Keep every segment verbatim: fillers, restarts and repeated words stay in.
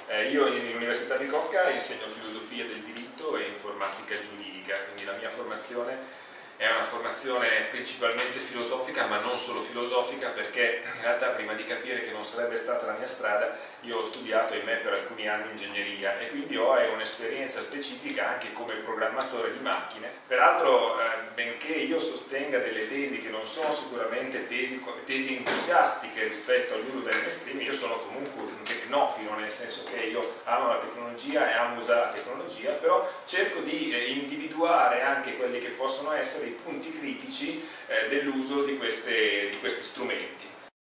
Eh, io all'Università di Bicocca insegno filosofia del diritto e informatica giuridica, quindi la mia formazione è una formazione principalmente filosofica, ma non solo filosofica, perché in realtà prima di capire che non sarebbe stata la mia strada, io ho studiato, ahimè, per alcuni anni ingegneria e quindi ho un'esperienza specifica anche come programmatore di macchine. Peraltro, eh, benché io sostenga delle tesi che non sono sicuramente tesi, tesi entusiastiche rispetto all'uso del mainstream, io sono comunque un tecnofilo, nel senso che io amo la tecnologia e amo usare la tecnologia, però cerco di eh, individuare anche quelli che possono essere i punti critici eh, dell'uso di, di questi strumenti.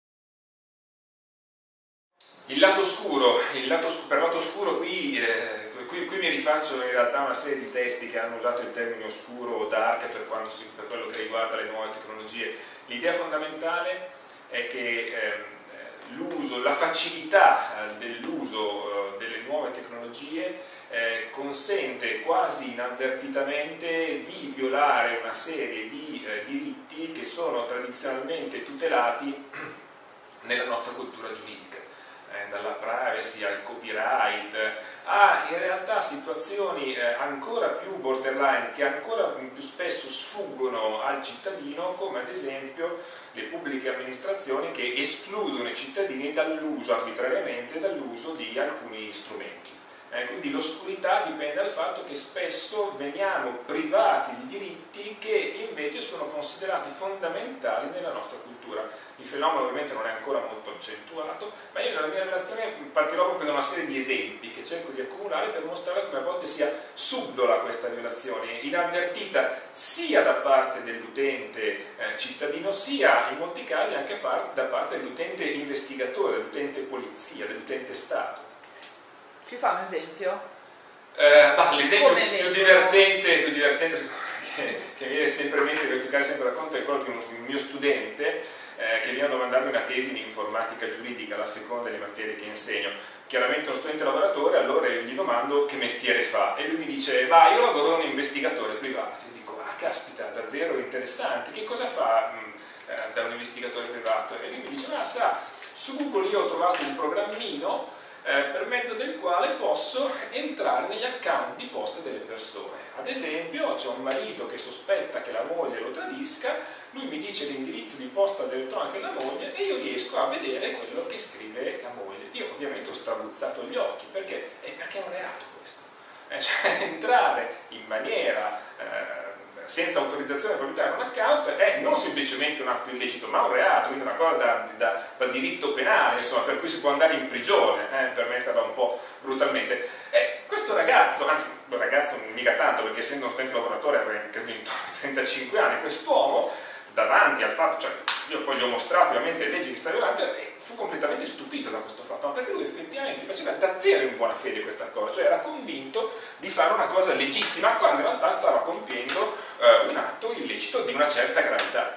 Il lato scuro, il lato, per lato scuro qui, eh, qui, qui mi rifaccio in realtà a una serie di testi che hanno usato il termine oscuro o dark per, quando si, per quello che riguarda le nuove tecnologie. L'idea fondamentale è che eh, l'uso, la facilità eh, dell'uso eh, delle nuove tecnologie eh, consente quasi inavvertitamente di violare una serie di eh, diritti che sono tradizionalmente tutelati nella nostra cultura giuridica. Eh, dalla privacy al copyright a in realtà situazioni eh, ancora più borderline che ancora più spesso sfuggono al cittadino, come ad esempio le pubbliche amministrazioni che escludono i cittadini dall'uso arbitrariamente dall'uso di alcuni strumenti. Eh, quindi l'oscurità dipende dal fatto che spesso veniamo privati di diritti che invece sono considerati fondamentali nella nostra cultura. Il fenomeno ovviamente non è ancora molto accentuato, ma io nella mia relazione partirò proprio da una serie di esempi che cerco di accumulare per mostrare come a volte sia subdola questa violazione, inavvertita sia da parte dell'utente eh, cittadino, sia in molti casi anche par da parte dell'utente investigatore, dell'utente polizia, dell'utente Stato. Ci fa un esempio? Eh, L'esempio più divertente, più divertente che, che mi viene sempre in mente, in questo caso sempre racconto, è quello di un, un mio studente eh, che viene a domandarmi una tesi di informatica giuridica, la seconda delle materie che insegno. Chiaramente uno studente lavoratore, allora io gli domando che mestiere fa e lui mi dice: va, io lavoro da un investigatore privato. Io dico: ah, caspita, davvero interessante, che cosa fa mh, eh, da un investigatore privato? E lui mi dice: ma sa, su Google io ho trovato un programmino Eh, per mezzo del quale posso entrare negli account di posta delle persone. Ad esempio, c'è un marito che sospetta che la moglie lo tradisca, lui mi dice l'indirizzo di posta elettronica della moglie e io riesco a vedere quello che scrive la moglie. Io ovviamente ho strabuzzato gli occhi, perché? Eh, perché è un reato questo. Eh, cioè, entrare in maniera eh, senza autorizzazione proprietaria in un account è non semplicemente un atto illecito, ma un reato, quindi una cosa da, da, da diritto penale, insomma, per cui si può andare in prigione, eh, per metterla un po' brutalmente. E questo ragazzo, anzi, un ragazzo mica tanto, perché essendo uno studente lavoratore avrà trentacinque anni, quest'uomo, davanti al fatto, cioè io poi gli ho mostrato ovviamente le leggi che sta violando, e fu completamente stupito da questo fatto, perché lui effettivamente faceva davvero in buona fede questa cosa, cioè era convinto di fare una cosa legittima, quando in realtà stava compiendo eh, un atto illecito di una certa gravità.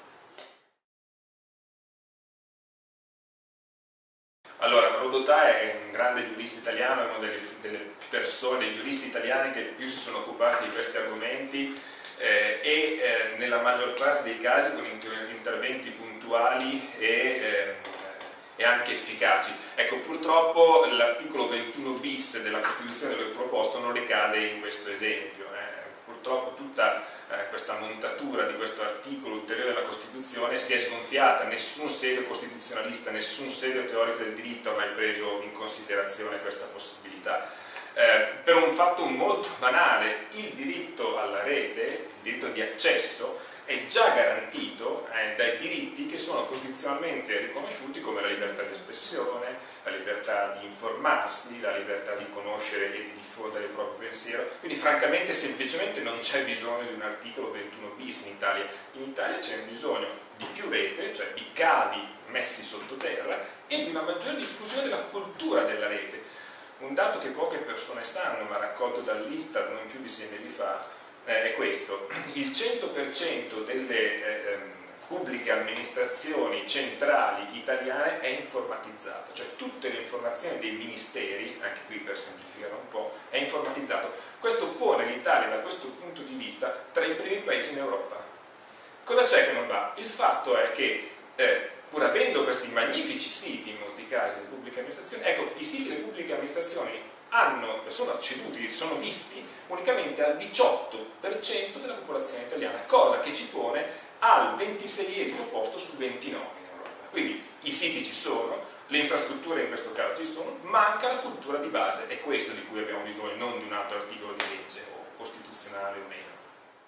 Allora, Rodotà è un grande giurista italiano, è una delle, delle persone, dei giuristi italiani che più si sono occupati di questi argomenti eh, e eh, nella maggior parte dei casi con interventi puntuali e, eh, e anche efficaci. Ecco, purtroppo l'articolo ventuno bis della Costituzione che ho proposto non ricade in questo esempio. Eh. Purtroppo tutta eh, questa montatura di questo articolo ulteriore della Costituzione si è sgonfiata, nessun serio costituzionalista, nessun serio teorico del diritto ha mai preso in considerazione questa possibilità. Eh, per un fatto molto banale, il diritto alla rete, il diritto di accesso, è già garantito eh, dai diritti che sono costituzionalmente riconosciuti come la libertà di espressione, la libertà di informarsi, la libertà di conoscere e di diffondere il proprio pensiero. Quindi francamente semplicemente non c'è bisogno di un articolo ventuno bis in Italia. In Italia c'è bisogno di più rete, cioè di cavi messi sottoterra, e di una maggiore diffusione della cultura della rete. Un dato che poche persone sanno, ma raccolto dall'Istat non più di sei mesi fa, eh, è questo: il cento per cento delle eh, pubbliche amministrazioni centrali italiane è informatizzato, cioè tutte le informazioni dei ministeri, anche qui per semplificare un po', è informatizzato. Questo pone l'Italia da questo punto di vista tra i primi paesi in Europa. Cosa c'è che non va? Il fatto è che eh, pur avendo questi magnifici siti in molti casi delle pubbliche amministrazioni, ecco, i siti delle pubbliche amministrazioni hanno, sono acceduti, sono visti unicamente al diciotto per cento della popolazione italiana, cosa che ci pone al ventiseiesimo posto su ventinove in Europa. Quindi i siti ci sono, le infrastrutture in questo caso ci sono, manca la cultura di base, è questo di cui abbiamo bisogno, non di un altro articolo di legge o costituzionale o meno.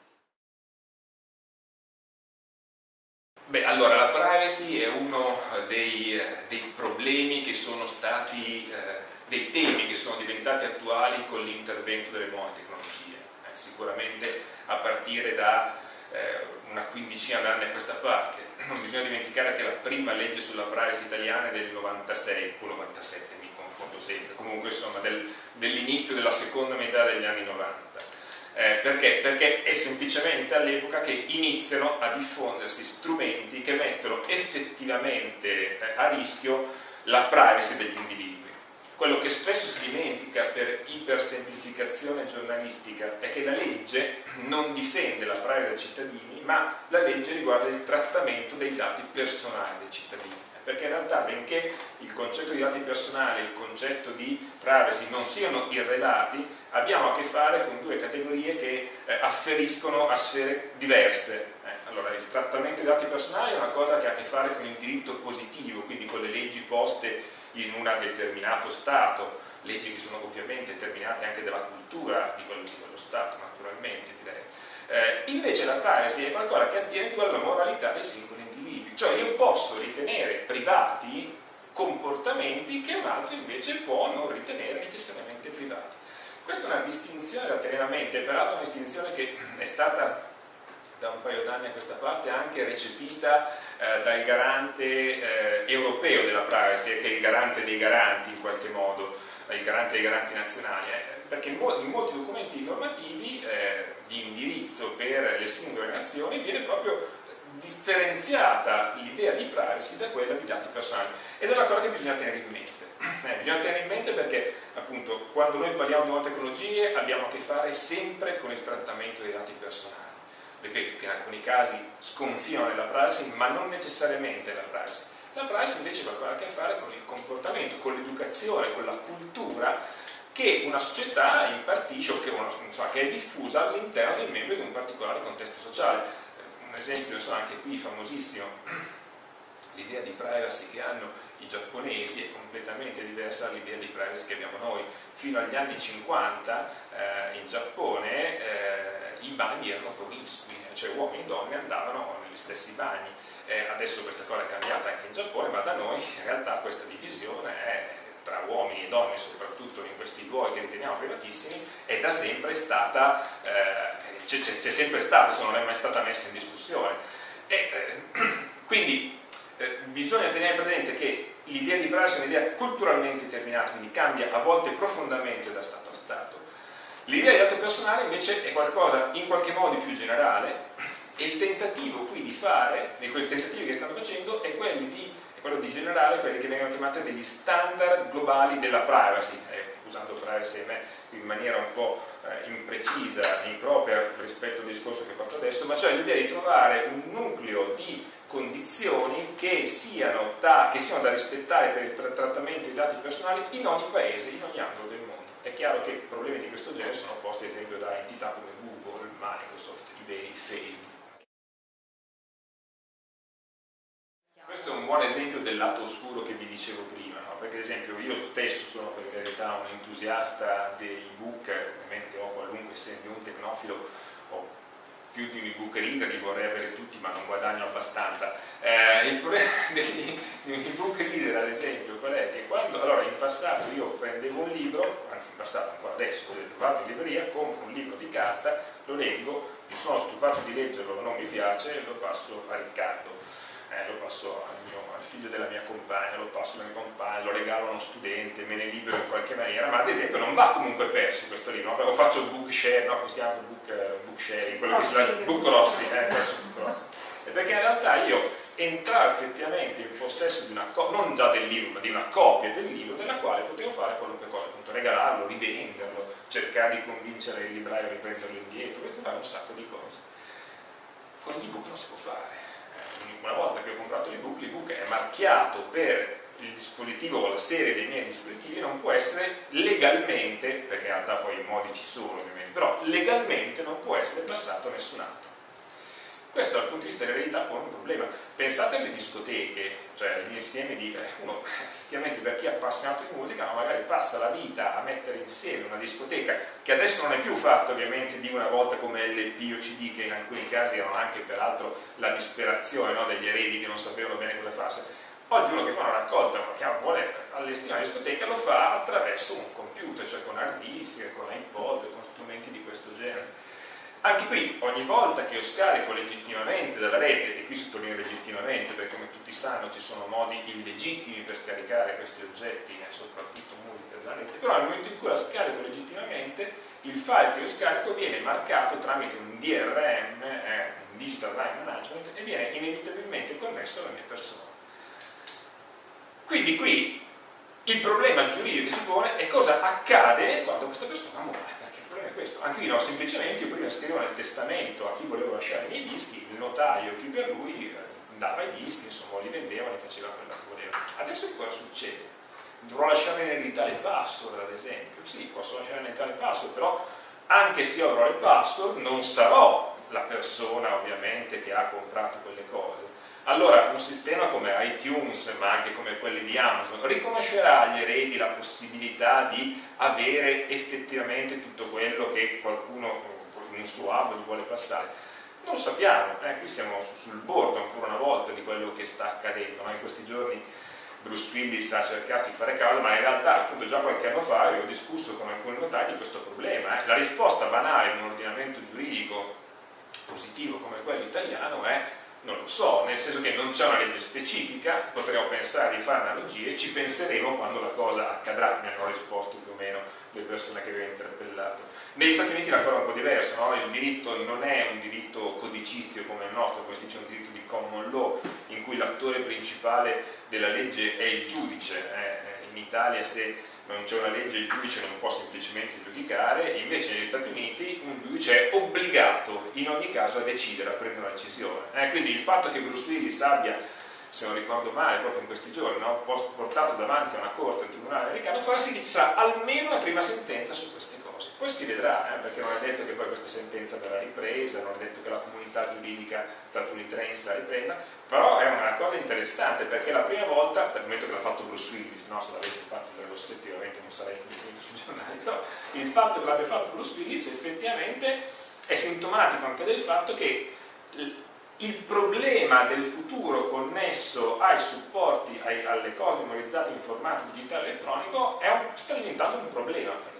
Beh, allora la privacy è uno dei, dei problemi che sono stati, eh, dei temi che sono diventati attuali con l'intervento delle nuove tecnologie, eh, sicuramente a partire da eh, una quindicina d'anni a questa parte. Non bisogna dimenticare che la prima legge sulla privacy italiana è del novantasei o novantasette, mi confondo sempre, comunque insomma del, dell'inizio della seconda metà degli anni novanta. Eh, perché? Perché è semplicemente all'epoca che iniziano a diffondersi strumenti che mettono effettivamente eh, a rischio la privacy degli individui. Quello che spesso si dimentica per ipersemplificazione giornalistica è che la legge non difende la privacy dei cittadini, ma la legge riguarda il trattamento dei dati personali dei cittadini. Perché in realtà, benché il concetto di dati personali e il concetto di privacy non siano irrelati, abbiamo a che fare con due categorie che eh, afferiscono a sfere diverse. Eh, allora, il trattamento dei dati personali è una cosa che ha a che fare con il diritto positivo, quindi con le leggi poste in un determinato Stato, leggi che sono ovviamente determinate anche dalla cultura di quello, di quello Stato, naturalmente, direi. Eh, invece la privacy è qualcosa che attiene più alla moralità dei singoli individui, cioè io posso ritenere privati comportamenti che un altro invece può non ritenere necessariamente privati. Questa è una distinzione da tenere a mente, peraltro una distinzione che è stata da un paio d'anni a questa parte anche recepita eh, dal garante eh, europeo della privacy, che è il garante dei garanti in qualche modo, il garante dei garanti nazionali, eh, perché in, mo in molti documenti normativi eh, di indirizzo per le singole nazioni viene proprio differenziata l'idea di privacy da quella di dati personali, ed è una cosa che bisogna tenere in mente. Eh, bisogna tenere in mente perché appunto quando noi parliamo di nuove tecnologie abbiamo a che fare sempre con il trattamento dei dati personali. Ripeto che in alcuni casi sconfinano nella privacy, ma non necessariamente la privacy. La privacy invece ha qualcosa a che fare con il comportamento, con l'educazione, con la cultura che una società impartisce o che, una, insomma, che è diffusa all'interno dei membri di un particolare contesto sociale. Un esempio, insomma, anche qui famosissimo, l'idea di privacy che hanno i giapponesi è completamente diversa dall'idea di privacy che abbiamo noi. Fino agli anni cinquanta eh, in Giappone eh, i bagni erano promiscui, cioè uomini e donne andavano negli stessi bagni. Eh, adesso questa cosa è cambiata anche in Giappone, ma da noi in realtà questa divisione è tra uomini e donne, soprattutto in questi luoghi che riteniamo privatissimi, è da sempre stata, eh, c'è sempre stata, se non è mai stata messa in discussione. E, eh, quindi eh, bisogna tenere presente che l'idea di privacy è un'idea culturalmente determinata, quindi cambia a volte profondamente da Stato a Stato. L'idea di dato personale invece è qualcosa in qualche modo di più generale, e il tentativo qui di fare, di quei tentativi che stanno facendo, è quelli di è quello di generare quelli che vengono chiamati degli standard globali della privacy, eh, usando privacy in maniera un po' eh, imprecisa, impropria rispetto al discorso che ho fatto adesso, ma cioè l'idea di trovare un nucleo di condizioni che siano, da, che siano da rispettare per il trattamento dei dati personali in ogni paese, in ogni ambito del mondo. È chiaro che problemi di questo genere sono posti ad esempio da entità come Google, Microsoft, eBay, Facebook. Questo è un buon esempio del lato oscuro che vi dicevo prima, no? Perché ad esempio io stesso sono per carità un entusiasta dei book, ovviamente ho qualunque, essendo un tecnofilo, ho più di un ebook reader, li vorrei avere tutti ma non guadagno abbastanza. Eh, il problema degli ebook reader ad esempio qual è? Che quando, allora in passato io prendevo un libro, anzi in passato ancora adesso, vado in libreria, compro un libro di carta, lo leggo, mi sono stufato di leggerlo, non mi piace, lo passo a Riccardo. Eh, lo passo al, mio, al figlio della mia compagna, lo passo alla mia compagna, lo regalo a uno studente, me ne libero in qualche maniera, ma ad esempio non va comunque perso questo libro, no? Perché faccio il book share, no? Come si chiama? Book, uh, book sharing, quello che si chiama book crossing, eh, book crossing. E perché in realtà io entravo effettivamente in possesso di una copia, non già del libro, ma di una copia del libro della quale potevo fare qualunque cosa, appunto regalarlo, rivenderlo, cercare di convincere il libraio a riprenderlo indietro, potevo fare un sacco di cose. Con l'ebook non si può fare. una volta che ho comprato l'ebook, l'ebook è marchiato per il dispositivo o la serie dei miei dispositivi, non può essere legalmente, perché in realtà poi i modi ci sono ovviamente, però legalmente non può essere passato a nessun altro. Questo dal punto di vista dell'eredità pone un problema. Pensate alle discoteche, cioè l'insieme di uno, effettivamente per chi è appassionato di musica, no, magari passa la vita a mettere insieme una discoteca, che adesso non è più fatta ovviamente di una volta come L P o C D, che in alcuni casi erano anche peraltro la disperazione, no, degli eredi che non sapevano bene cosa farsi. Oggi uno che fa una raccolta, che vuole allestire una discoteca, lo fa attraverso un computer, cioè con hard disk, con iPod, con strumenti di questo genere. Anche qui, ogni volta che io scarico legittimamente dalla rete, e qui sottolineo legittimamente perché come tutti sanno ci sono modi illegittimi per scaricare questi oggetti, soprattutto musica dalla rete, però nel momento in cui la scarico legittimamente, il file che io scarico viene marcato tramite un D R M, eh, un Digital Rights Management, e viene inevitabilmente connesso alla mia persona. Quindi qui il problema giuridico che si pone è cosa accade quando questa persona muore. È questo. Anche io no, semplicemente io prima scrivevo nel testamento a chi volevo lasciare i miei dischi, il notaio, chi per lui dava i dischi, insomma li vendeva, ne faceva quello che voleva. Adesso cosa succede? Dovrò lasciare in eredità le password, ad esempio. Sì, posso lasciare in eredità le password, però anche se io avrò le password non sarò la persona ovviamente che ha comprato quelle cose. Allora un sistema come iTunes, ma anche come quelli di Amazon, riconoscerà agli eredi la possibilità di avere effettivamente tutto quello che qualcuno, un suo avo, gli vuole passare? Non lo sappiamo, eh? Qui siamo sul bordo ancora una volta di quello che sta accadendo, no? In questi giorni Bruce Willis sta cercando di fare causa, ma in realtà appunto già qualche anno fa io ho discusso con alcuni notai di questo problema. Eh? La risposta banale in un ordinamento giuridico positivo come quello italiano è: non lo so, nel senso che non c'è una legge specifica, potremmo pensare di fare analogie, ci penseremo quando la cosa accadrà, mi hanno risposto più o meno le persone che avevo interpellato. Negli Stati Uniti la cosa è un po' diversa, no? Il diritto non è un diritto codicistico come il nostro, come si dice, un diritto di common law, in cui l'attore principale della legge è il giudice. Eh, in Italia se non c'è una legge il giudice non può semplicemente giudicare, invece negli Stati Uniti un giudice è obbligato in ogni caso a decidere, a prendere una decisione. Eh, quindi il fatto che Bruce Willis abbia, se non ricordo male, proprio in questi giorni, no, portato davanti a una corte, un tribunale americano, farà sì che ci sarà almeno una prima sentenza su queste cose. Poi si vedrà, eh, perché non è detto che poi questa sentenza verrà ripresa, non è detto che la comunità giuridica statunitense la riprenda, però è una cosa interessante perché la prima volta, per il momento che l'ha fatto Bruce Willis, no, se l'avesse fatto Andrea Rossetti ovviamente non sarei pubblicato sui giornali, però il fatto che l'abbia fatto Bruce Willis effettivamente è sintomatico anche del fatto che il problema del futuro connesso ai supporti, ai, alle cose memorizzate in formato digitale elettronico è un, sta diventando un problema.